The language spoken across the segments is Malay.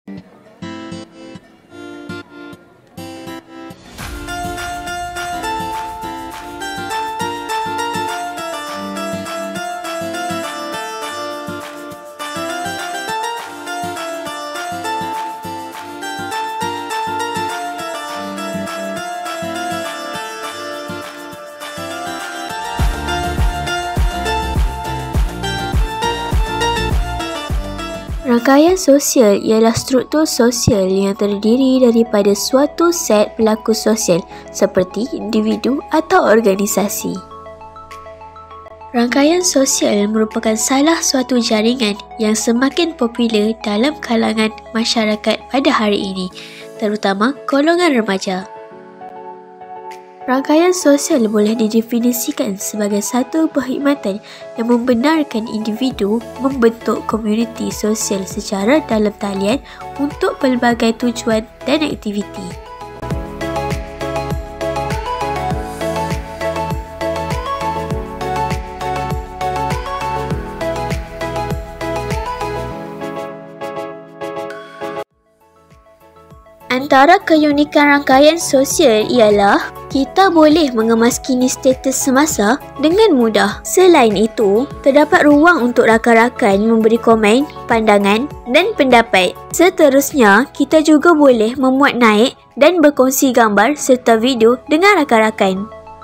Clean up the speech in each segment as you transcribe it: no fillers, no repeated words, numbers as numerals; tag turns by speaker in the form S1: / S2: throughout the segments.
S1: Rangkaian sosial ialah struktur sosial yang terdiri daripada suatu set pelaku sosial seperti individu atau organisasi. Rangkaian sosial merupakan salah suatu jaringan yang semakin popular dalam kalangan masyarakat pada hari ini, terutama golongan remaja. Rangkaian sosial boleh didefinisikan sebagai satu perkhidmatan yang membenarkan individu membentuk komuniti sosial secara dalam talian untuk pelbagai tujuan dan aktiviti. Antara keunikan rangkaian sosial ialah kita boleh mengemaskini status semasa dengan mudah. Selain itu, terdapat ruang untuk rakan-rakan memberi komen, pandangan dan pendapat. Seterusnya, kita juga boleh memuat naik dan berkongsi gambar serta video dengan rakan-rakan.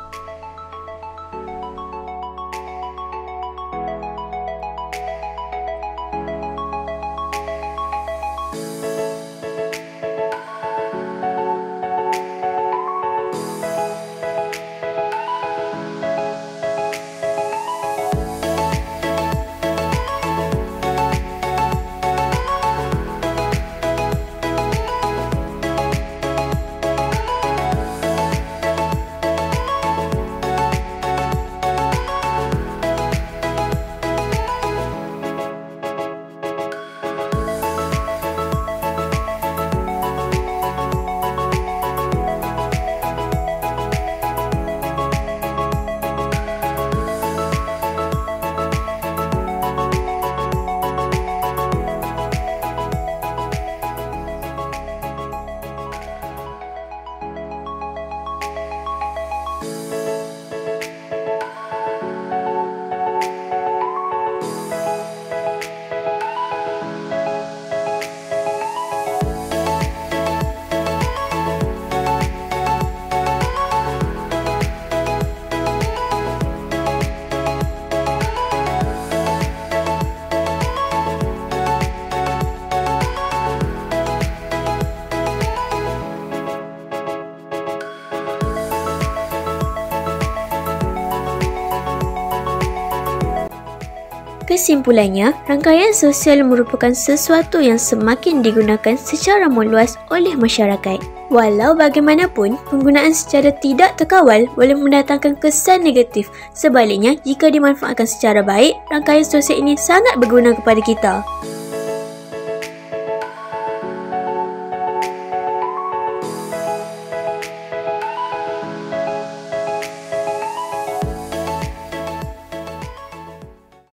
S1: Kesimpulannya, rangkaian sosial merupakan sesuatu yang semakin digunakan secara meluas oleh masyarakat. Walau bagaimanapun, penggunaan secara tidak terkawal boleh mendatangkan kesan negatif. Sebaliknya, jika dimanfaatkan secara baik, rangkaian sosial ini sangat berguna kepada kita.